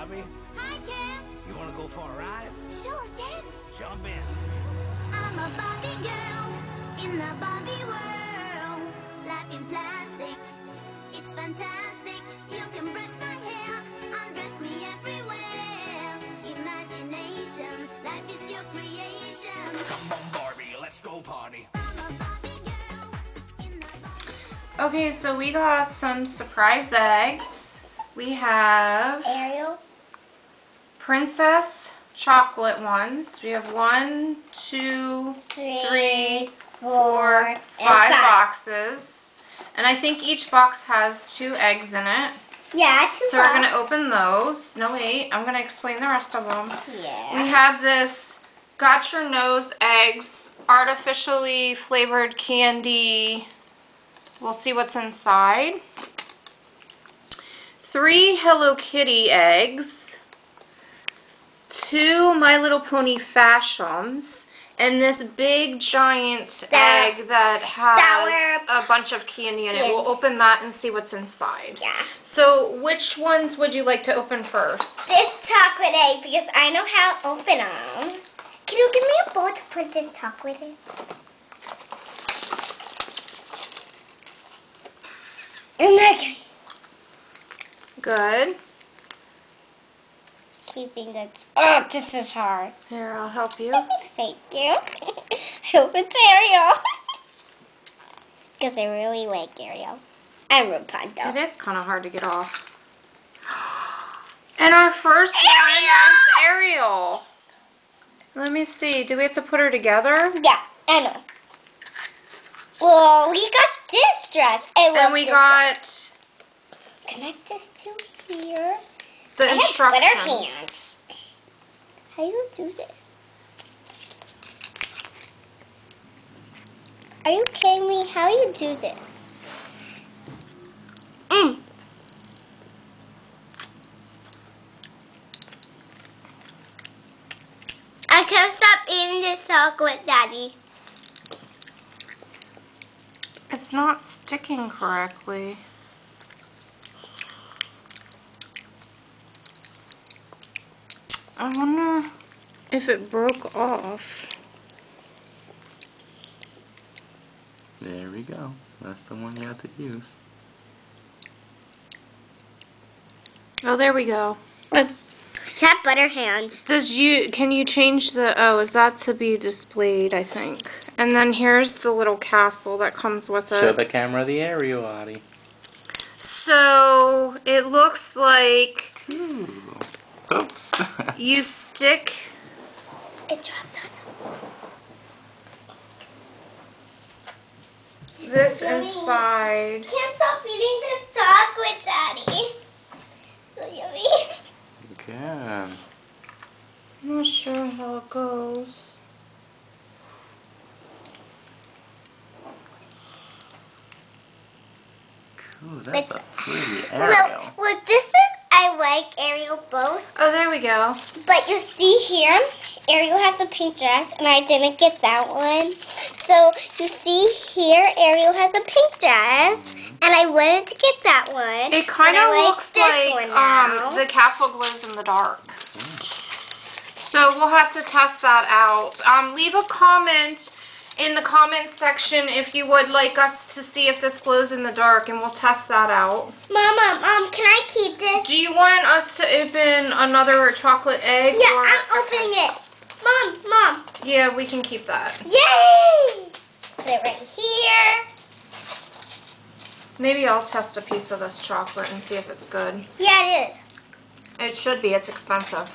Barbie. Hi, Ken. You want to go for a ride? Sure, Ken. Jump in. I'm a Barbie girl in the Barbie world. Life in plastic, it's fantastic. You can brush my hair, undress me everywhere. Imagination, life is your creation. Come on, Barbie, let's go party. I'm a Barbie girl in the Barbie world. Okay, so we got some surprise eggs. We have Ariel. princess chocolate ones. We have 1, 2, 3, 4, 5 boxes. And I think each box has 2 eggs in it. Yeah, 2 So we're going to open those. No, wait. I'm going to explain the rest of them. Yeah. We have this Got Your Nose eggs, artificially flavored candy. We'll see what's inside. 3 Hello Kitty eggs. 2 My Little Pony fashems. And this big giant egg that has a bunch of candy in it. Yeah. We'll open that and see what's inside. Yeah. So which ones would you like to open first? This chocolate egg, because I know how to open them. Can you give me a bowl to put this chocolate in? Okay. Good. Keeping the... Oh, this is hard. Here, I'll help you. Thank you. I hope it's Ariel. Because I really like Ariel. And Rapunzel. It is kind of hard to get off. And our first one is Ariel. Let me see. Do we have to put her together? Yeah, I know. Well, we got this dress. I love And we this got dress. Connect this to here. the I have glitter instructions. hands. How do you do this? Are you kidding me? How do you do this? I can't stop eating this chocolate, Daddy. It's not sticking correctly. I wonder if it broke off. There we go. That's the one you have to use. Oh, there we go. Cat butter hands. Can you change the, oh, is that to be displayed, I think. And then here's the little castle that comes with it. Show the camera the Ariel, Audie. So, it looks like Ooh. Oops. you stick, It dropped on us. this inside. Can't stop eating this chocolate, Daddy. So yummy. Good. I'm not sure how it goes. Ooh, that's a pretty Well, Ariel. this is, I like Ariel both. Oh, there we go. But you see here, Ariel has a pink dress, and I didn't get that one. So you see here, Ariel has a pink dress, and I wanted to get that one. It kind but of I looks this like one now. the castle glows in the dark. So we'll have to test that out. Leave a comment in the comment section if you would like us to see if this glows in the dark, and we'll test that out. Mama, can I keep this? Do you want us to open another chocolate egg? Yeah, or... I'm opening it. Mom. Yeah, we can keep that. Yay! Put it right here. Maybe I'll test a piece of this chocolate and see if it's good. Yeah, it is. It should be. It's expensive.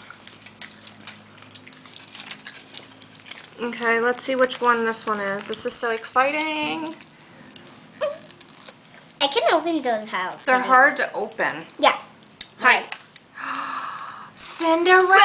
Okay, let's see which one this one is. This is so exciting. I can open those how. They're hard to open. Yeah. Hi. Cinderella!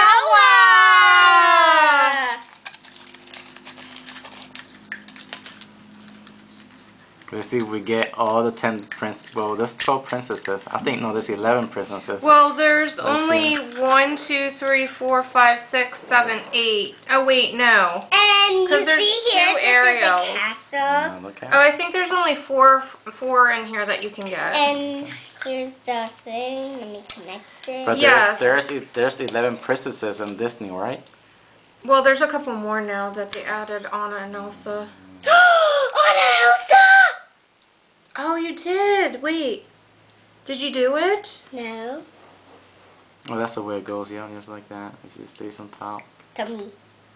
Let's see if we get all the 10 princesses. Well, there's 12 princesses. I think, no, there's 11 princesses. Well, there's Let's only see. 1, 2, 3, 4, 5, 6, 7, 8. Oh, wait, no. And you 'Cause there's see here, two this Ariels. is the castle. Look Oh, at I think there's only four in here that you can get. And Here's the thing. Let me connect it. But Yes. there's 11 princesses in Disney, right? Well, there's a couple more now that they added Anna and Elsa. Anna, Elsa! Oh, you did. Wait. Did you do it? No. Oh, that's the way it goes. Yeah, just like that. It stays on top. Tummy.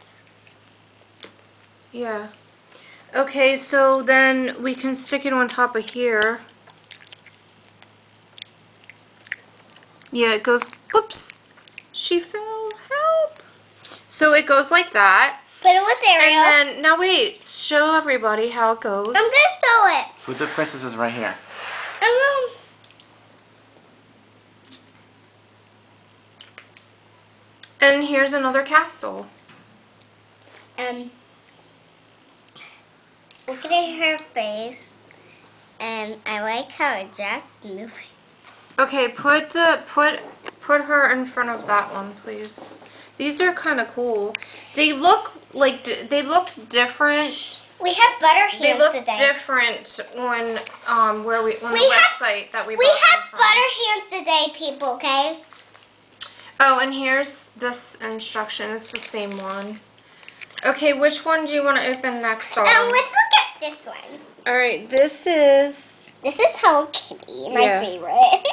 Yeah. Okay, so then we can stick it on top of here. Yeah, it goes, whoops. She fell. Help. So it goes like that. Put it with Ariel. And then, now wait, show everybody how it goes. I'm going to sew it. Put the princesses right here. And here's another castle. Look at her face. And I like how it's just moving. Okay, put her in front of that one, please. These are kind of cool. They look like they looked different. We have butter hands They look today. different on the website that we bought We have them from. butter hands today, people, okay? Oh, and here's this instruction. It's the same one. Okay, which one do you want to open next, Autumn? Let's look at this one. All right, this is Hello Kitty, my Yeah. favorite.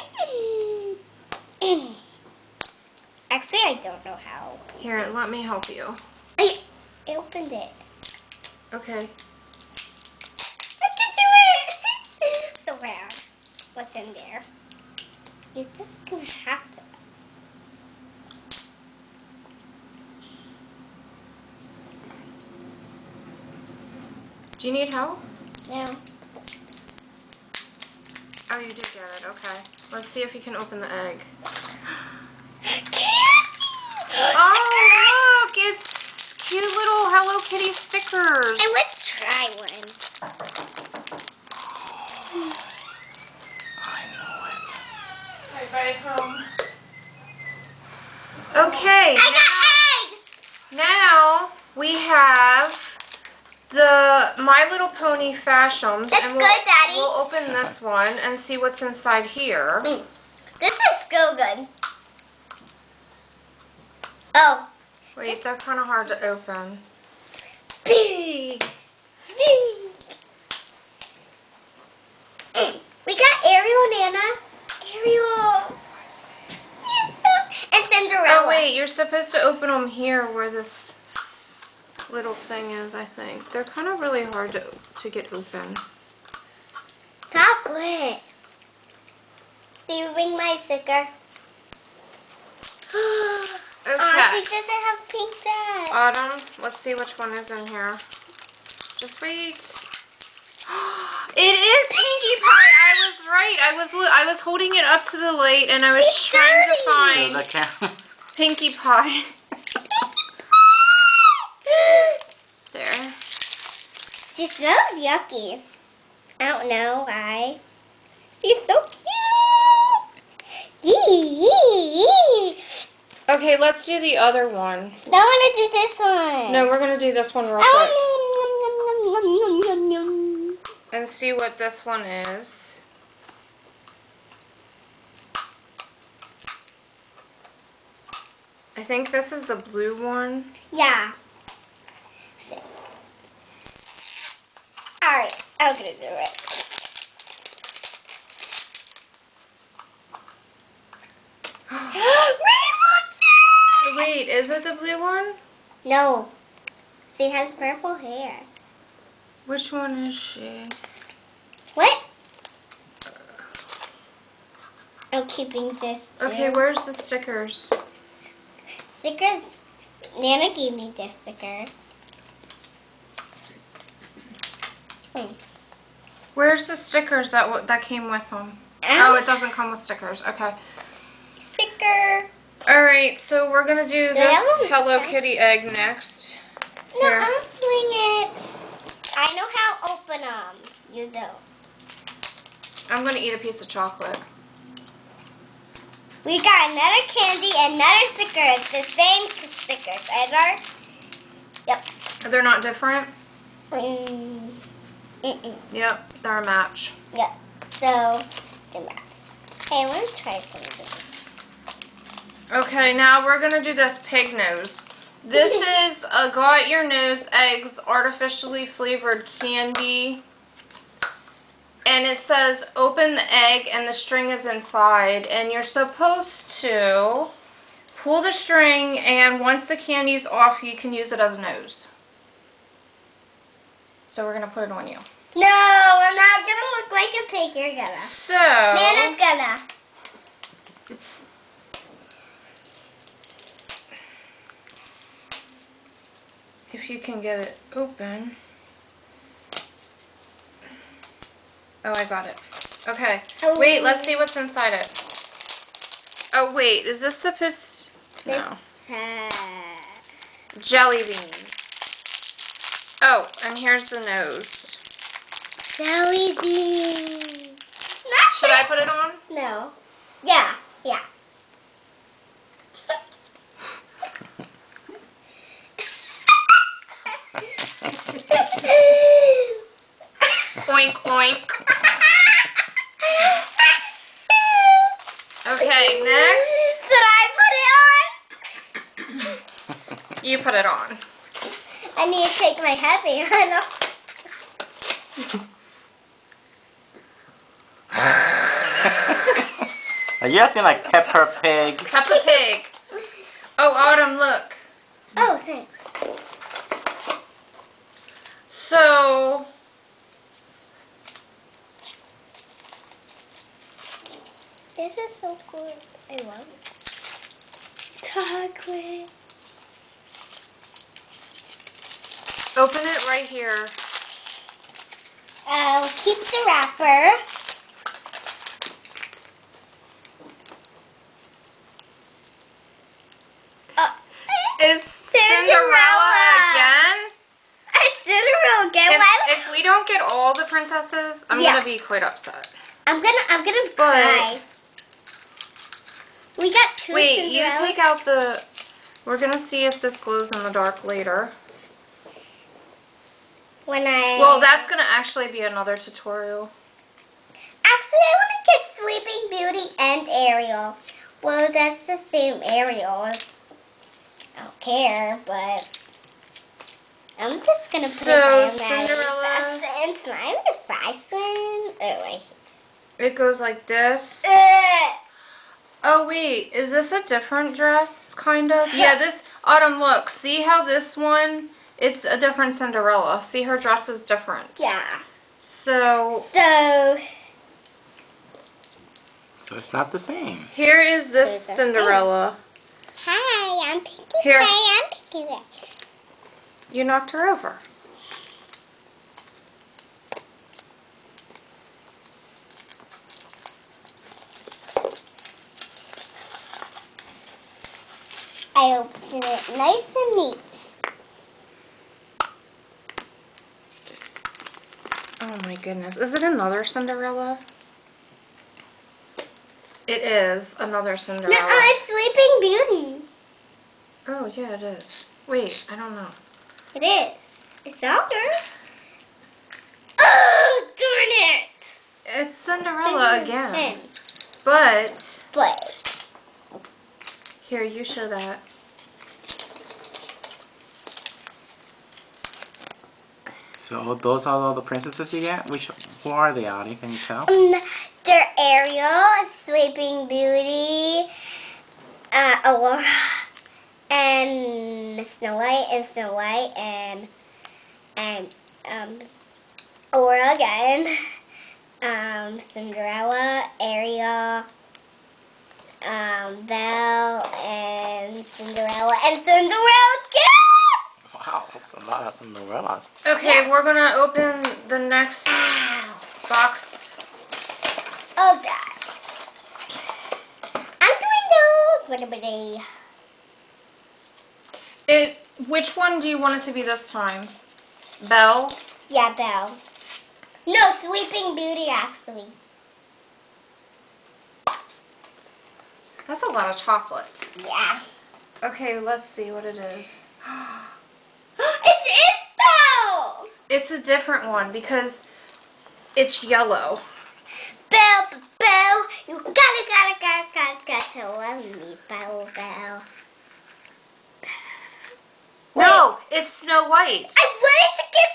Actually, I don't know how. here. Let me help you. I opened it. Okay. I can do it! So round. What's in there? You're just gonna have to. Do you need help? No. Oh, you did get it. Okay. Let's see if you can open the egg. Oh, look! It's cute little Hello Kitty stickers. And let's try one. I know it. Right home. Okay. I got eggs! Now we have the My Little Pony fashems. That's and good, Daddy. We'll open this one and see what's inside here. This is still good. Oh. Wait, they're kind of hard to open. Big. Big. We got Ariel and Anna. Ariel. And Cinderella. Oh wait, you're supposed to open them here where this little thing is, I think. They're kind of really hard to get open. Chocolate. Do you ring my sticker? Okay. He doesn't have pink dress. Autumn, let's see which one is in here. Just wait. It is Pinkie Pie. I was right. I was holding it up to the light and I was It's trying to dirty. find So that Pinkie Pie. There. She smells yucky. I don't know why. She's so cute. Yee, yee, yee. Okay, let's do the other one. No, I want to do this one. No, we're gonna do this one real I quick want and see what this one is. I think this is the blue one. Yeah. Alright, I'm gonna do it. Rainbow Wait, is it the blue one? No. She has purple hair. Which one is she? What? I'm keeping this too. Okay, where's the stickers? Stickers. Nana gave me this sticker. Where's the stickers that came with them? Ow. Oh, it doesn't come with stickers. Okay. Sticker. All right, so we're gonna do I this have one? Hello Okay. Kitty egg next. No, Here. I'm doing it. I know how to open them. You don't. I'm gonna eat a piece of chocolate. We got another candy, another sticker. It's the same stickers as our. Yep. They're not different? Mm-mm. Yep, they're a match. Yep. So, the rats. Hey, I want to try something. Okay, now we're gonna do this pig nose. This is a got your nose eggs artificially flavored candy. And it says open the egg and the string is inside. And you're supposed to pull the string, and once the candy's off, you can use it as a nose. So we're gonna put it on you. No, I'm not gonna look like a pig. You're gonna. So Nana's gonna. if you can get it open. Oh, I got it. Okay. Oh. Wait, let's see what's inside it. Oh, wait. Is this supposed to... No. This Jelly beans. Oh, and here's the nose. jelly beans. Should I put it on? No. Yeah. Yeah. Oink, oink. Okay, next. Should I put it on? You put it on. I need to take my headband off. Are you acting like Peppa Pig? Peppa Pig. Oh, Autumn, look. Oh, thanks. So... This is so good. I love it. Chocolate. Open it right here. I'll keep the wrapper. Is Cinderella again? It's Cinderella again. If we don't get all the princesses, I'm Yeah. gonna be quite upset. I'm gonna cry. We got two Wait, you Cinderellas. take out the... We're gonna see if this glows in the dark later. Well, that's gonna actually be another tutorial. Actually, I want to get Sleeping Beauty and Ariel. Well, that's the same Ariel's. I don't care, but I'm just gonna put So, it down Cinderella- It's mine the fast one. Oh, wait. It goes like this. Ugh. Oh, wait. Is this a different dress, kind of? Yeah, this... Autumn, look. See how this one... It's a different Cinderella. See, her dress is different. Yeah. So... So it's not the same. Here is this So it's the Cinderella. hi, I'm Pinky Here. Pie. I'm Pinky Pie. You knocked her over. I open it nice and neat. Oh my goodness. Is it another Cinderella? It is another Cinderella. No, it's Sleeping Beauty. Oh, yeah, it is. Wait, I don't know. It is. It's over. Oh, darn it! It's Cinderella again. And But, play. here, you show that. So those are all the princesses you get? Who are they, Audie? Can you tell? They're Ariel, Sleeping Beauty, Aurora, and Snow White, and Aurora again, Cinderella, Ariel, Belle, and Cinderella again! Wow, that's a lot of Cinderellas. Okay, we're gonna open the next box. Oh, God. I'm doing those. Which one do you want it to be this time? Belle? Yeah, Belle. No, Sleeping Beauty, actually. That's a lot of chocolate. Yeah. Okay, let's see what it is. It's Isabelle! It's a different one because it's yellow. Belle, You gotta love me, Belle. No, it's Snow White. I wanted to get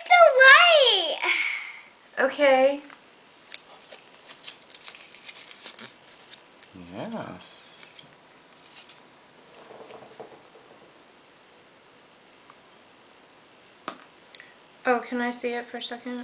Snow White. Okay. Yes. Oh, can I see it for a second?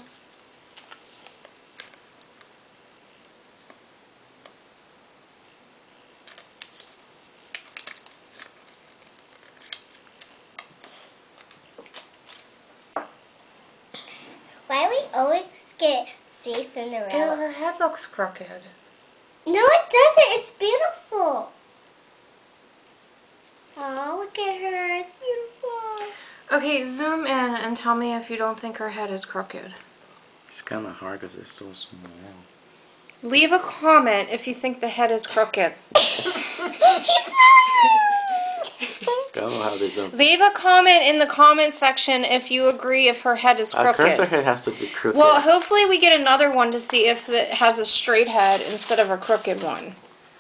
Why we always get straight Ew, Cinderella? her head looks crooked. No, it doesn't. It's beautiful. Oh, look at her. It's beautiful. Okay, zoom in and tell me if you don't think her head is crooked. It's kind of hard because it's so small. Leave a comment if you think the head is crooked. I don't know how this up. Leave a comment in the comment section if you agree if her head is Of course her crooked. head has to be crooked. Well, hopefully we get another one to see if it has a straight head instead of a crooked one.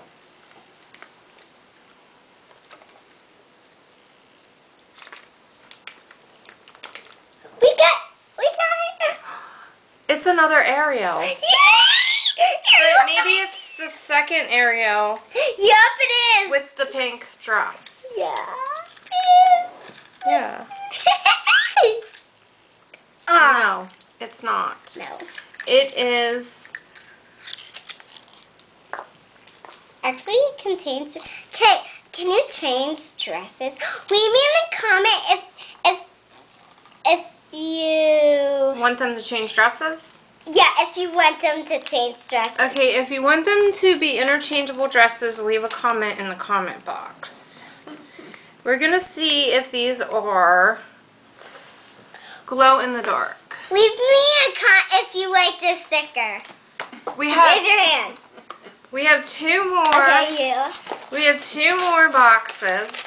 We got it. It's another Ariel. Yay! But maybe it's the second Ariel Yup, it is. with the pink dress. Yeah. Yeah. Oh, No, it's not. no. It is... Actually, it contains. Okay, can you change dresses? Leave me in the comment if you. Want them to change dresses? Yeah, if you want them to change dresses. Okay, if you want them to be interchangeable dresses, leave a comment in the comment box. We're going to see if these are glow in the dark. Leave me a comment if you like this sticker. We Raise have your hand. we have two more. Okay, you. We have two more boxes.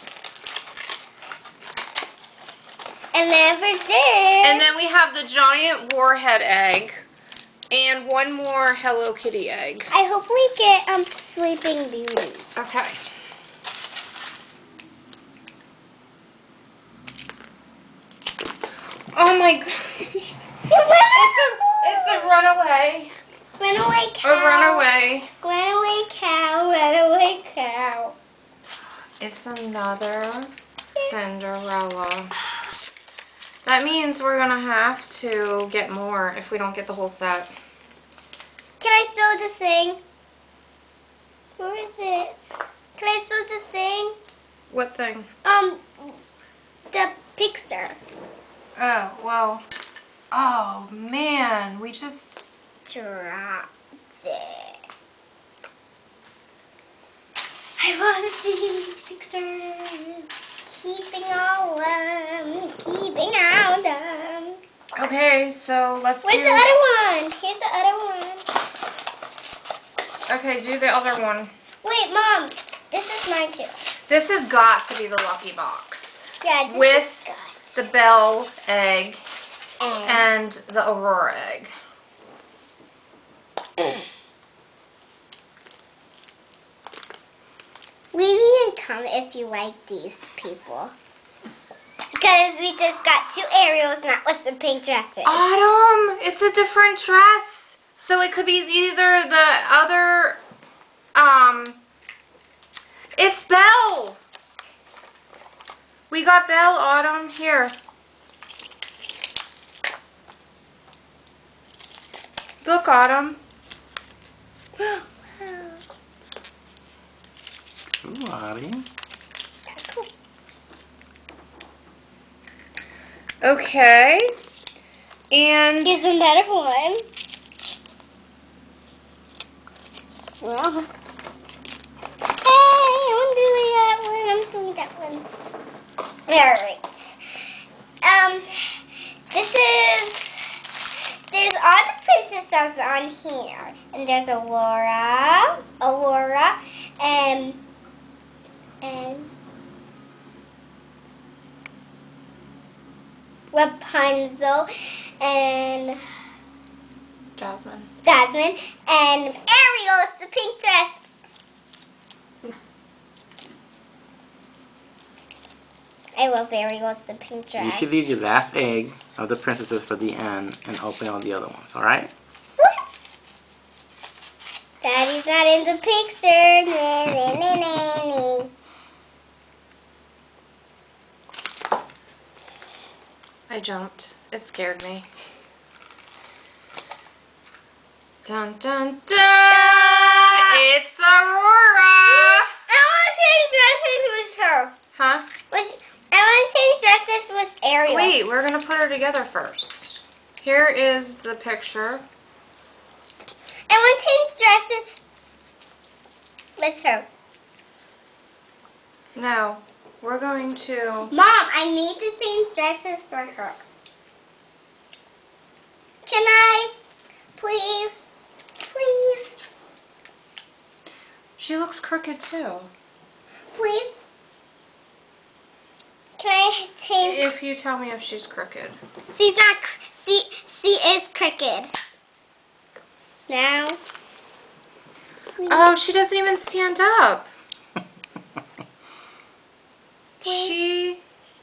And never did. And then we have the giant Warhead egg and one more Hello Kitty egg. I hope we get Sleeping Beauty. Okay. Oh my gosh. It's a runaway. Runaway cow. A runaway. Runaway cow. Runaway cow. It's another Cinderella. That means we're gonna have to get more if we don't get the whole set. Can I still just sing? Where is it? Can I still just sing? What thing? The pigster. Oh, well. Oh, man. We just... Dropped it. I love these pictures. Keeping all of them. Okay, so let's Where's do... the other one? Here's the other one. Okay, do the other one. Wait, Mom. This is mine too. This has got to be the lucky box. Yeah, this With is the Belle egg good. and the Aurora egg. Leave me a comment if you like these people. Because we just got two Ariels, not with some pink dresses. Autumn, it's a different dress. So it could be either the other, it's Belle. We got Belle, Autumn, here. Look, Autumn. Ooh, Ari. Okay. And Here's another one. Well. Hey, I'm doing that one. I'm doing that one. Alright. There's all the princesses on here. And there's Aurora, and Rapunzel, and Jasmine. Jasmine, and Ariel is the pink dress. I love Ariel's the pink dress. You should leave your last egg of the princesses for the end and open all the other ones, alright? Daddy's not in the picture. I jumped. It scared me. Dun dun dun! It's Aurora! I want to change dresses with her. Huh? I want to change dresses with Ariel. Wait, we're gonna put her together first. Here is the picture. I want to change dresses with her. No, we're going to... Mom, I need to change dresses for her. Can I? Please? Please? She looks crooked too. Please? Can I change? If you tell me if she's crooked. She's not. She is crooked. Now. Please. Oh, she doesn't even stand up. She...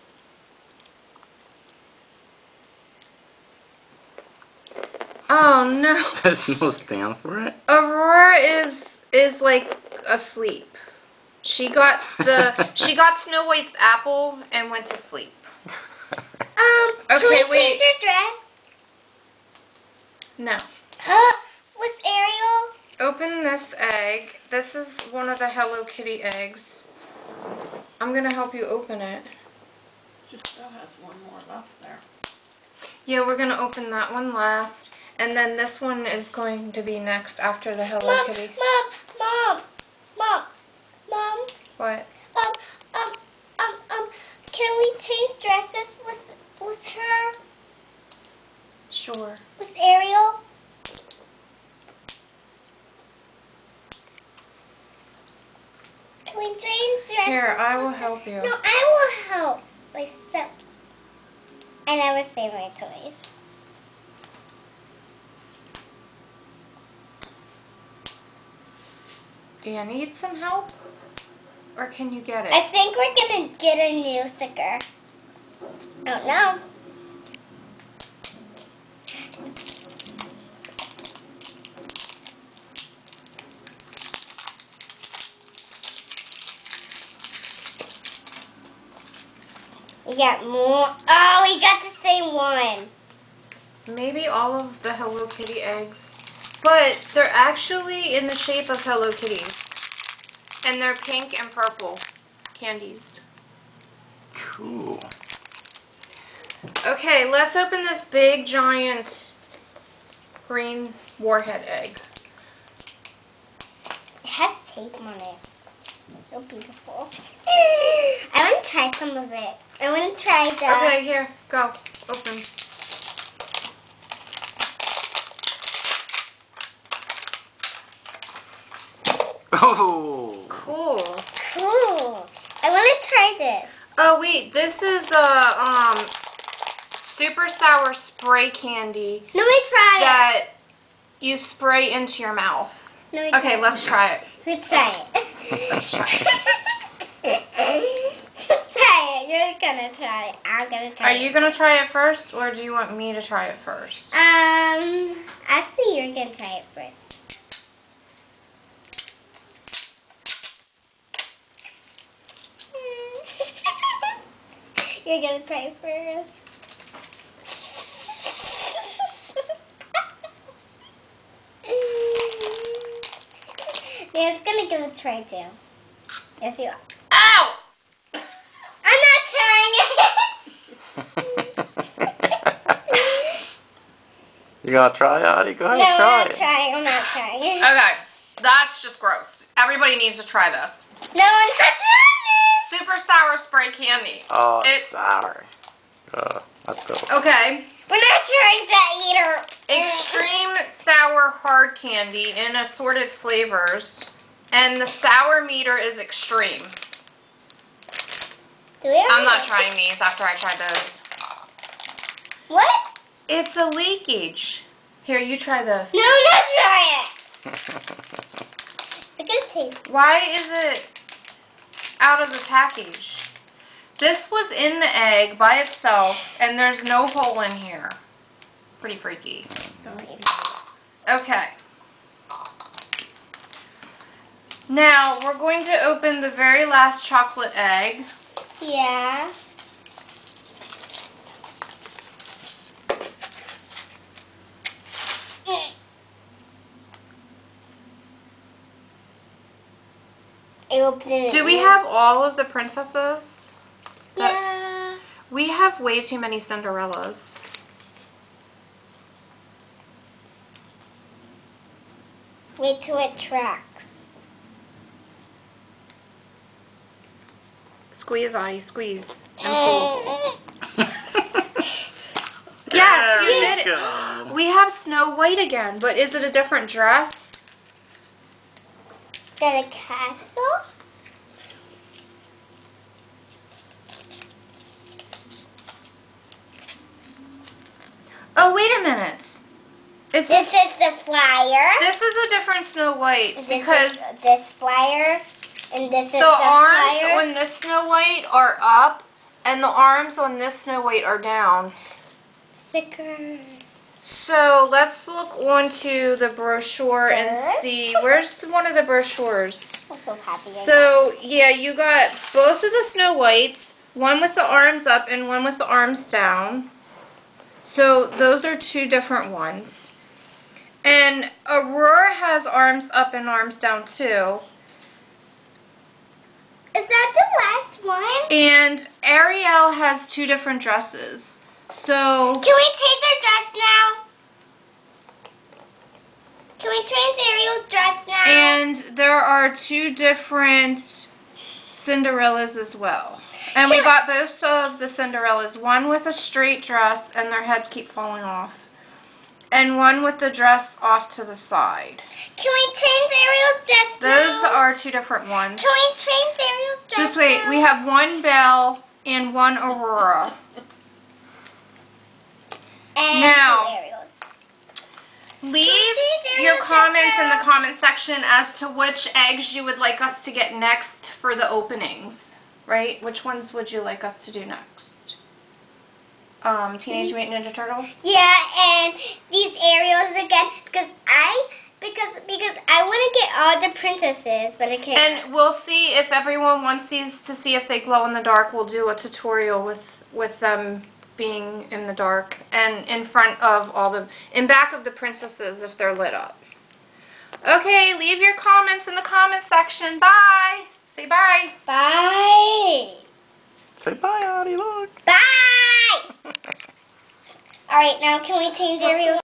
Oh no. There's no stand for it. Aurora is like asleep. She got Snow White's apple and went to sleep. Can we Okay, wait. change her dress? No. Was Ariel? Open this egg. This is one of the Hello Kitty eggs. I'm gonna help you open it. She still has one more left there. Yeah, we're gonna open that one last, and then this one is going to be next after the Hello Kitty. Mom. What? Can we change dresses with her? Sure. With Ariel? Can we change dresses? Here, I will with her? help you. No, I will help myself. I never say my toys. Do you need some help? Or can you get I it? think we're gonna get a new sticker. I don't know. We got more. Oh, we got the same one. Maybe all of the Hello Kitty eggs. But they're actually in the shape of Hello Kitties. And they're pink and purple candies. Cool. Okay, let's open this big, giant green Warhead egg. It has tape on it. So beautiful. I want to try some of it. I want to try the... Okay, here, go. Open. Oh! Cool. Cool. I want to try this. Oh, wait, this is a super sour spray candy Let me try that you spray into your mouth. it. Let me try Okay, let's try it. Let's try it. Let's try it. Let's try it. You're going to try it. I'm going to try Are it. you going to try it first, or do you want me to try it first? Actually, you're going to try it first. You're going to try it first. Yeah, it's going to give it a try, too. Yes, you are. Ow! I'm not trying it. You gonna try it, Audie? Go ahead, No, try I'm it. not trying. I'm not trying it. Okay, that's just gross. Everybody needs to try this. No, I'm not trying Super sour spray candy. Oh, It- sour. Let's go. Okay, it. We're not trying that either. extreme sour hard candy in assorted flavors. And the sour meter is extreme. Do we have I'm not any- trying these after I tried those. What? It's a leakage. Here, you try this. No, I'm not trying it. It's a good taste. Why is it out of the package? This was in the egg by itself, and there's no hole in here. Pretty freaky. Okay. Now, we're going to open the very last chocolate egg. Yeah. Do we have all of the princesses? Yeah. We have way too many Cinderellas. Wait till it tracks. Squeeze, Audie, squeeze. And pull. Yes, you did it. Go. We have Snow White again, but is it a different dress? Got a castle? Oh, wait a minute. This is the flyer. This is a different Snow White because This flyer and this is the arms flyer. on this Snow White are up and the arms on this Snow White are down. Sticker. So let's look onto the brochure and Skirt? see. Where's one of the brochures? I'm so happy. So, yeah, you got both of the Snow Whites, one with the arms up and one with the arms down. So those are two different ones. And Aurora has arms up and arms down too. Is that the last one? And Ariel has two different dresses. So Can we change our dress now? Can we change Ariel's dress now? and there are two different Cinderellas as well. And we got both of the Cinderellas, one with a straight dress and their heads keep falling off. And one with the dress off to the side. Can we change Ariel's dress Those now? are two different ones. Can we change Ariel's dress Just wait, now? we have one Belle and one Aurora. And Now, two Ariels. Leave change your Ariel's comments in the dress comment section as to which eggs you would like us to get next for the openings. Right? Which ones would you like us to do next? Teenage Mutant Ninja Turtles? Yeah, and these Ariels again because I want to get all the princesses, but I can't. And we'll see if everyone wants these to see if they glow in the dark. We'll do a tutorial with them being in the dark and in front of in back of the princesses if they're lit up. Okay, leave your comments in the comment section. Bye. Say bye. Bye. Say bye, Audie, look. Bye. All right, now can we change Ariel's